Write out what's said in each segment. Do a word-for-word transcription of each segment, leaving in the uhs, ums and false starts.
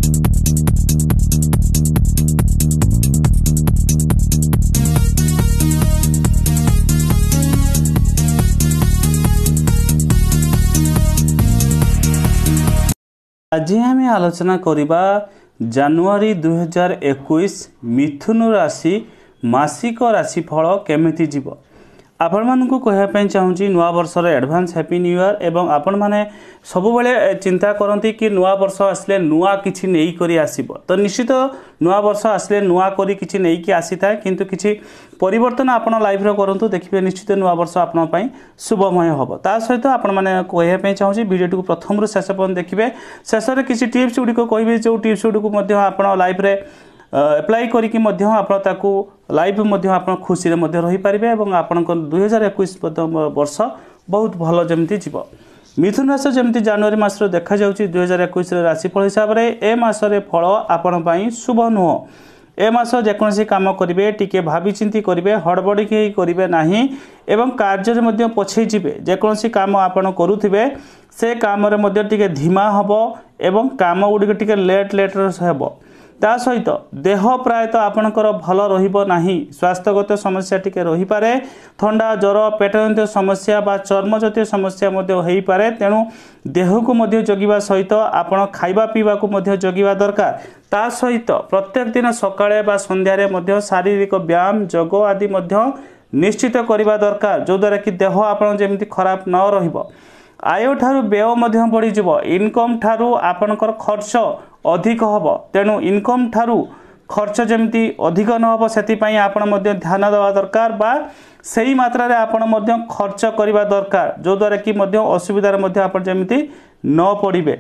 आज आम आलोचना करवा जनवरी दुई हजार इक्कीस मिथुन राशि मासिक राशिफल केमिति जीव आपण मानू कहवाई चाहूँगी नुआ वर्षर एडवांस हैप्पी न्यू ईयर एवं आपण मैंने सब बेले चिंता करती कि नुआ वर्ष आसले नुआ किछि नहीं करी आसीबो तो निश्चित नुआ वर्ष आसले नुआ करी किछि नहीं कि आसी था किंतु किछि परिवर्तन आपण लाइफ रे करंतु देखिबे निश्चित नुआ वर्ष आपण पई शुभमय होबो ता सहित आपण माने कहवाई चाहूँगी वीडियो को प्रथम रु शेष पर्यंत देखिबे शेष रे किछि टिप्स गुडी को कहबे जो टिप्स गुडी को मध्य आपण लाइफ रे एप्लाई करिक मध्य आपण ताकू लाइफ मध्य आपण खुशी रे मध्य रही पारिबे एवं आपण दुई हजार इक्कीस वर्ष बहुत भल जमती जीव मिथुन राशि जमती जनवरी मास देखा जाउची दुई हजार इक्कीस राशिफल हिसाब रे ए मास रे फल आपण पई शुभ नुह ए मास जेकोसी काम करिवे टिके भाबी चिंती करिवे हड़बड़ी के करिवे नाही एवं कार्य रे मध्य पछै जिवे जेकोसी काम आपण करूथिबे से काम रे मध्य टिके धीमा हबो एवं काम गुडी टिके लेट लेट हेबो ता सहित देह प्रायतः आपणकर भल रहिबो नाही स्वास्थ्यगत समस्या टिके रही पारे ठंडा ज्वर पेटजनित समस्या बा चर्मजनित समस्या मध्य होई पारे तेणु देह को मध्य जगिबा सहित आपण खाइबा पीबा को मध्य जगिबा दरकार ता सहित प्रत्येक दिन सकाळे बा संध्या रे मध्य शारीरिक व्यायाम योग आदि मध्य निश्चित करिबा दरकार जो द्वारा कि देह आपण जेमिति खराब न रहिबो आय ठारू व्यय मध्य बढ़ी जीव इनकम ठारू आपणकर खर्च अधिक हबो तेणु इनकम ठारू खर्च जमती अधिक न हबो सेति पई आपण मध्य ध्यान देवा दरकार बा सही मात्रा रे आपण मध्य खर्च करिबा दरकार जो द्वारा कि मध्य असुविधा रे मध्य आपण जमती न पड़िबे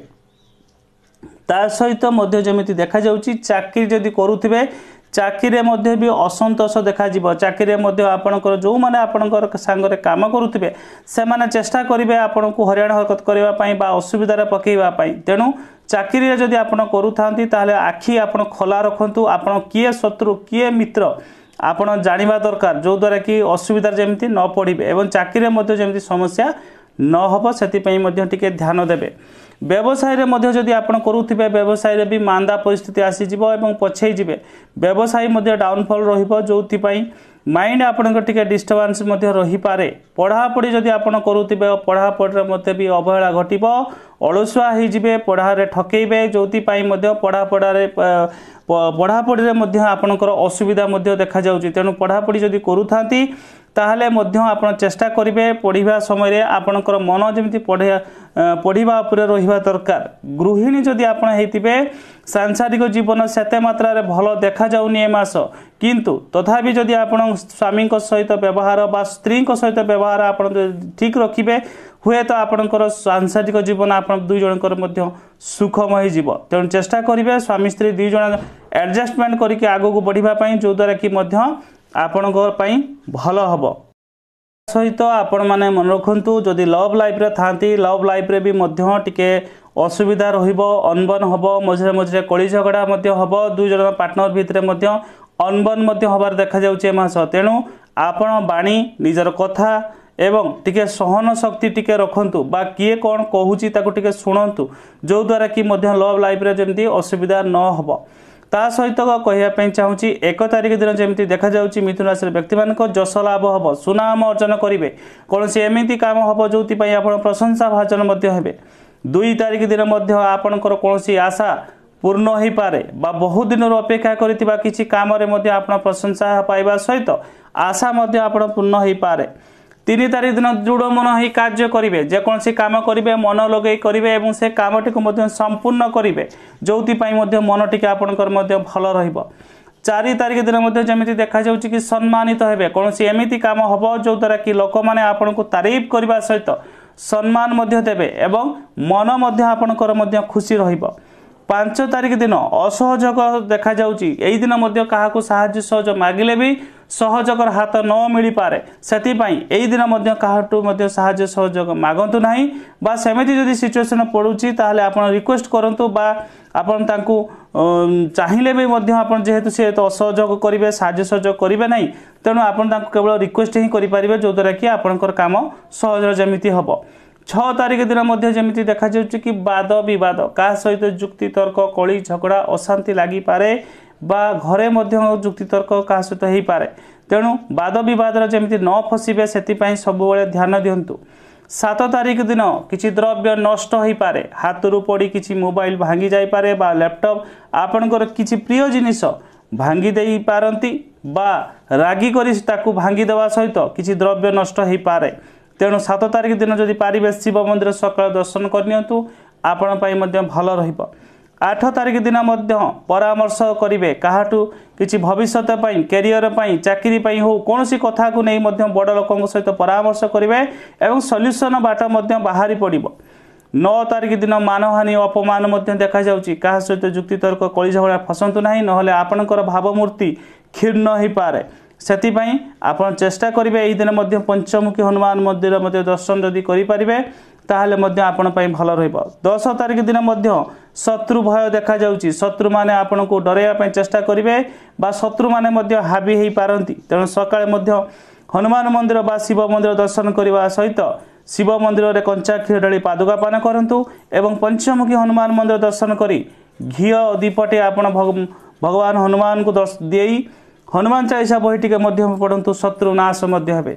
ता सहित मध्य जमती देखा जाउची चाकरी जदी करूथिबे चाकरी मध्य भी असंतोष देखा जीव चाकरी मध्य आपणकर जो माने आपणकर संगरे काम करूथिबे से माने चेष्टा करिवे आपण को हरियाणा हरकत करबा पई बा असुविधा रे पकेइबा पई तेणु चाकरी रे जदी आपण करूथांती ताले आखी आपण खोला रखंतु आपण किए शत्रु किए मित्र आपण जानिबा दरकार जो द्वारा कि असुविधा जेमती न पड़िबे एवं चाकरी रे मध्य जेमती समस्या न हबो सेति पई मध्य टिके ध्यान देबे व्यवसाय रे मध्य जदि आपण करूथिबे व्यवसाय रे भी मांदा परिस्थिति आसी जिवो एवं पछै जिवे व्यवसाय मध्य डाउनफॉल रहिबो जोथि पई माइंड आपण टिके डिस्टर्बेंस मध्य रही पारे पढ़ा पढ़ी जदि आपण करूथिबे पढ़ा पढ़ रे मते भी अवहेला घटिबो अलसुआ हे जिवे पढ़ा रे ठकेइबे जोथि पई मध्य पढ़ा पढ़ा रे पढ़ा पढ़ी रे मध्य आपणकर असुविधा मध्य देखा जाउची तेनु पढ़ा पढ़ी जदि करूथांती ताहले मध्य आपण चेष्टा करिवे पढ़िबा समय रे आपणकर मन जेमिति पढ़े पढ़िबा उपरे रहिबा दरकार गृहिणी जदि आपण हेतिबे सांसारिक जीवन सेते मात्रा रे भलो देखा जाउनी ए मास किंतु तथापि जदि आपण स्वामी को सहित व्यवहार बा स्त्री को सहित व्यवहार आपण ठीक रखिबे हुए तो आपणकर सांसारिक जीवन आपण दुई जनकर मध्य सुखमय जीव तेणु चेष्टा करिवे स्वामी स्त्री दुई जन एडजस्टमेंट करके आगो को बढ़िबा पई जो द्वारा कि मध्य आपण भल हम सहित आपण माने मन रखु जदि लव लाइफ रे थांती लव लाइफ रे भी मध्य टिके असुविधा रहिबो अनबन हबो मझे मझे कली झगड़ा मध्य हबो दुई जन पार्टनर भितरे मध्य अनबन मध्य हबार देखा जाउचे मास तेणु आपण बाणी निजर कथा एवं टिके सहन शक्ति टिके रखंतु बा किए कौन कहूची ताको टिके सुनंतु जो द्वारा कि मध्य लव लाइफ रे जेमती असुविधा न हबो ता सहित कहवाई चाहूँगी एक तारिख दिन जमी देखा जाउची मिथुन राशि व्यक्ति मान जश लाभ हम सुनाम अर्जन करेंगे कौन से एमती काम हम जो आप प्रशंसा भाजन हेबे दुई तारिख दिन आपणकर कौन आशा पूर्ण हो पारे बा बहुत दिन अपेक्षा करथिबा किछि काम रे मध्य आपण प्रशंसा पाइबा सहित आशा मध्य आपण पूर्ण हो पारे तीन तारिख दिन दृढ़ मन ही कार्य करेंगे जेकोसी काम करेंगे मन लगे करेंगे और से कामटी को संपूर्ण करेंगे जो मन टी आपंकर भल रहिबो चार तारिख दिन जमी देखा जाउची कि सम्मानित हेबे कौन सी एमती काम हम जो द्वारा कि लोक मैंने आपन को तारीफ करने सहित सम्मान मध्य देबे एवं मन मध्य आपनकर खुशी रहिबो पांच तारिख दिन असहयोग देखा जाउची एई दिन मध्य काहाकू साहाय्य सहयोग मागिले भी सहयोगर हाथ न मिली पारे सेति पई एई दिन मध्य काहाटू मध्य साहाय्य सहयोग मागंतु नाही बा सेमिति जदि सिचुएशन पडुची ताहले आपण रिक्वेस्ट करंतु बा आपण तांकू चाहिले भी मध्य आपण जेहेतु से तो असहयोग करिवे साहाय्य सहयोग करिवे नाही तेणु आपण तांकू केवल रिक्वेस्ट ही करि परिबे जो द्वारा कि आपनकर काम सहज जमिति हबो छह तारिख दिन मध्य जमिति देखा जाउछि कि वाद विवाद का सहित जुक्ति तर्क कली झगड़ा अशांति लागि पारे बा घरे मध्य जुक्ति तर्क का सहित हेई पारे तेणु वाद विवाद जमिति न फसिबे सेति सब बेले ध्यान दियंतु। सात तारिख दिन किछि द्रव्य नष्ट हो पारे हाथरू पड़ी किछि मोबाइल भांगी जाई पारे बा लैपटॉप आपनकर किछि प्रिय जिनिस भांगी देई पारंती बा रागी करी ताकू भांगी देवा सहित किछि द्रव्य नष्ट हो पारे तेणु सात तारिख दिन जदि पारिबे शिव मंदिर सकाळ दर्शन करनियंतु आपण पई मध्य भलो रहिबो। आठ तारिख दिन मध्य परामर्श करिवे काहाटू किछि भविष्यत पई कैरियर पई चाकरी पई हो कोनोसी कथा को नै मध्य बड़ लोकन सहित परामर्श करिवे एवं सॉल्यूशन बाट मध्य बाहरी पड़िबो। नौ तारिख दिन मानहानि अपमान मध्य देखा जाउछि काहा सहित जुक्ति तर्क कली झगड़ा फसंतु नाही नहले आपनकर भावमूर्ति क्षीर्ण होई पारे सेति पई आपण चेष्टा करिवे एई दिन मध्य पंचमुखी हनुमान मंदिर मध्य दर्शन जदि करि परिबे ताहले मध्य आपण पई भलो रहइबो। दस तारिख दिन मध्य शत्रु भय देखा जाउछि शत्रु माने आपण को डरेया पई चेष्टा करिवे बा शत्रु माने मध्य हावी हेई पारंती तेणु सकाळे मध्य हनुमान मंदिर बा शिव मंदिर दर्शन करबा सहित शिव मंदिर रे कंचा क्षीर डाली पादुका पान करंतु एवं पंचमुखी हनुमान मंदिर दर्शन करी घी दीपटे आपण भगवान हनुमान को दर्श देई हनुमान चालीसा बही टिके मध्य पढ़ंतु शत्रु नाश मध्य हेबे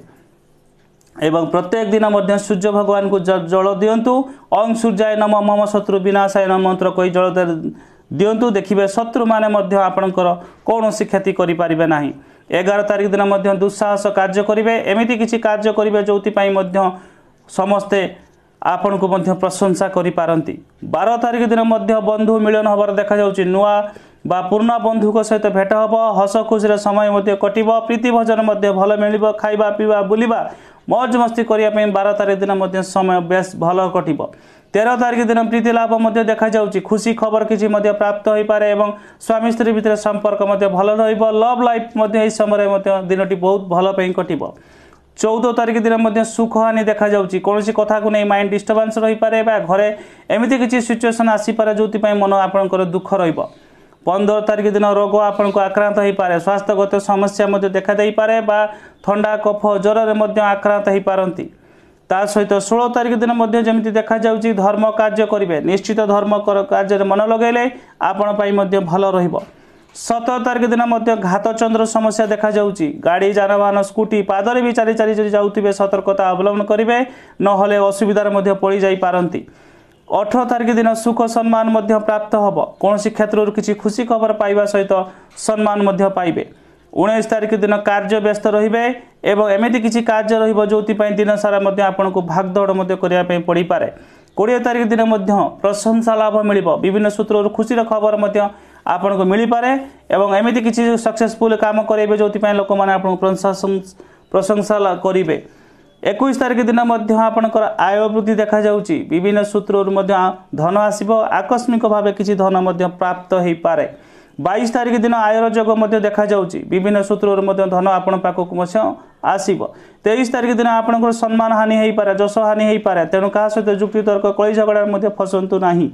एवं प्रत्येक दिन मध्य सूर्य भगवान को जल दियंतु ओं सूर्याय नमः मम शत्रु विनाशाय नमः मंत्र कहि जल दियंतु देखिबे शत्रु माने मध्य आपनकर कोनोसी क्षति करि पारिबे नाही। एगार तारिख दिन मध्य दुस्साहस कार्य करिवे एमिति किछि कार्य करिवे जोति पई मध्य समस्ते आपण को मध्य प्रशंसा करि पारंती। बारह तारिख दिन मध्य बंधु मिलन हबार देखा जाउछि नुआ बा पुराना बंधु को सहित भेट हब हस खुशी समय मध्य कटिबो प्रीति भजन मध्य भल मिलिबो खाइबा पीबा बुलिबा मौज मस्ती करिया पई बारह तारिख दिन मध्य समय बेस भल कटिबो। तेरह तारिख दिन प्रीति लाभ मध्य देखा जाउछि खुशी खबर किछि मध्य प्राप्त होई पारे एवं स्वामी स्त्री भितर संपर्क मध्य भल रहइबो लव लाइफ मध्य एई समय मध्य दिनटी बहुत भल पई कटिबो। चौदह तारिख दिन मध्य सुख हानि देखा जाउछि कोनोसी कथा को नै माइंड डिस्टर्बेंस रही पारे बा घरे एमिति किछि सिचुएशन आसी पारे जोति पई मन आपनकर दुख रहिबो। पंद्रह तारिख दिन रोग आपन को आक्रांत हो पारे स्वास्थ्यगत समस्या मध्य देखा दे पारे बा ठंडा कफ ज्वर रे मध्य आक्रांत हो पारंती। ता सहित सोलह तारिख दिन मध्य जमिति देखा जाउछि धर्म कार्य करिवे निश्चित धर्म कार्य रे मन लगैले आपन पई मध्य भलो रहिबो। सत्रह तारिख दिन मध्य घात चंद्र समस्या देखा जाउछि गाड़ी जानवाहन स्कूटी पादरे भी चाली चाली जदि जाउथिबे सतर्कता अवलंबन करिवे नहले असुविधार मध्य पड़ी जाई पारंती। अठारह तारिख दिन सुख सम्मान मध्य प्राप्त हब कोनोसी क्षेत्र किछि खुशी खबर पाइबा सहित सम्मान मध्य पाइबे। उन्नीस तारिख दिन कार्य व्यस्त रहिबे एवं एमिति किछि कार्य रहिबो जोति पई दिन सारा मध्य आपन को भागदौड़ मध्य करिया पई पड़ी पारे। बीस तारिख दिन मध्य प्रशंसा लाभ मिलिबो विभिन्न सूत्ररु खुशी र खबर मध्य आपन को मिली पारे एवं एमिति किछि सक्सेसफुल काम करेबे जोति पई लोक माने आपन प्रशंसा प्रशंसा करिवे। इक्कीस तारिख दिन मध्य आपनकर आय वृद्धि देखा जाउछि विभिन्न सूत्ररु मध्य धन आसीबो आकस्मिक भावे किछि धन मध्य प्राप्त हेई पारे। बाईस तारिख दिन आयर जोग मध्य देखा जाउछि विभिन्न सूत्ररु मध्य धन आपन पाखक मध्य आसीबो। तेईस तारिख दिन आपनकर सम्मान हानि हेई पारे जस हानि हेई पारे तेणु का सहित जुक्ति तर्क कली झगड़ा मध्य फसंतु नाही।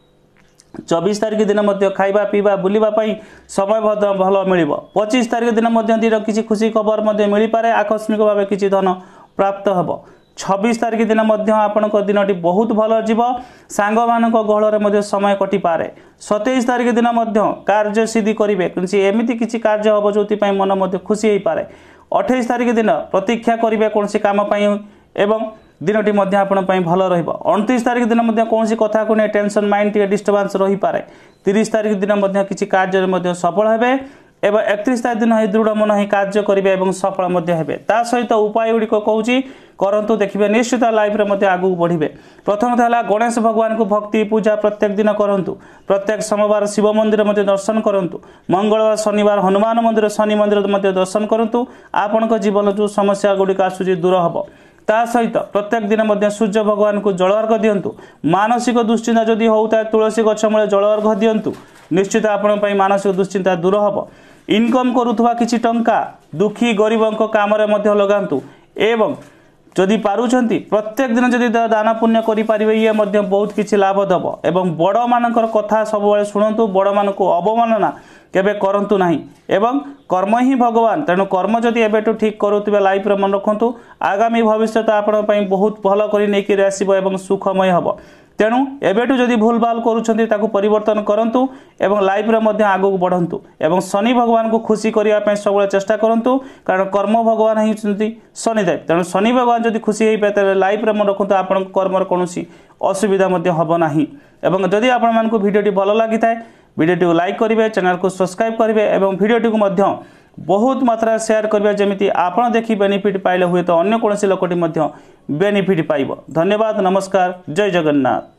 चौबीस तारिख दिन मध्य खाइबा पीबा बुलिबा पई समय भल मिलिबो। पच्चीस तारिख दिन मध्य दिन किछि खुशी खबर मध्य मिली पारे आकस्मिक भावे किछि धन प्राप्त हब। छब्बीस तारिख दिन मध्य आपनक दिनटी बहुत भल जीव सांग मानक गहଳରେ मध्य समय कटि पारे। सत्ताईस तारिख दिन मध्य कार्य सिद्धि करिवे किछि एमिति किछि कार्य हब जोति पई मन मध्य खुशी हेई पारे। अट्ठाईस तारिख दिन प्रतीक्षा करिवे कोनसी काम पई एवं दिनटी मध्य आपण पई भल रहइबो। उनतीस तारिख दिन मध्य कोनसी कथा को नै टेंशन माइंड टिके डिस्टर्बेंस रही पारे। तीस तारिख दिन मध्य किछि कार्य मध्य सफल हेबे एवं इकतीस तारिख दिन दृढ़ मन ही कार्य करिवे एवं सफल मध्य हेबे। ता सहित उपाय गुडी को कहूची करंतु देखिबे निश्चित लाइफ रे मध्य आगु बढ़िबे। प्रथम हला गणेश भगवान को भक्ति पूजा प्रत्येक दिन करंतु प्रत्येक सोमवार शिव मंदिर मध्य दर्शन करंतु मंगलवार शनिवार हनुमान मंदिर शनि मंदिर मध्य दर्शन करंतु आपनक जीवन जो समस्या गुडी का सुजी दूर हबो। ता सहित प्रत्येक दिन मध्य सूर्य भगवान को जल अर्घ दियंतु मानसिक दुश्चिंता जदि होता तुलसी गछ मूले जल अर्घ दियंतु निश्चित आपण पई मानसिक दुश्चिंता दूर हबो। इनकम करूथवा किछि टंका दुखी गरीबंक काम रे मध्य लगांतु एवं जदि पारुछंती प्रत्येक दिन जदि दान पुण्य करें ये बहुत किसी लाभ दब एवं बड़ मानकर कथा सब शुणु बड़ मान को अवमानना केबे करंतु नहीं एवं कर्म ही भगवान तेणु कर्म जदि एबेटू ठीक करुवे लाइफ रे मन रखु आगामी भविष्य आपण बहुत भल कर आसब एवं सुखमय हम तेणु एबेटू जदि भूल भाल करुछंती ताकू परिवर्तन करंतु एवं लाइफ रे मध्य आगू बढ़ंतु एवं शनि भगवान को खुशी करने सब चेष्टा करंतु कारण कर्म भगवान ही शनिदेव तेणु शनि भगवान जदि खुशी हो पाए लाइफ रे मन रखु आपण कर्म कौन असुविधा हम ना एवं जदि आपण मान भिडियोटी भल लगी था भिडियोटी को लाइक करेंगे चैनल को सब्सक्राइब करेंगे एवं भिडियोटी को बहुत मात्रा शेयर करेंगे जमी आपण देखी बेनिफिट पाइले हुए तो अन्य कौन लोकटी बेनिफिट पाइब। धन्यवाद, नमस्कार, जय जगन्नाथ।